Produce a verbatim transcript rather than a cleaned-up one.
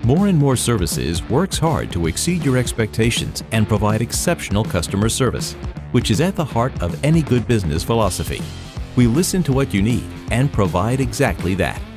More and More Services works hard to exceed your expectations and provide exceptional customer service, which is at the heart of any good business philosophy. We listen to what you need and provide exactly that.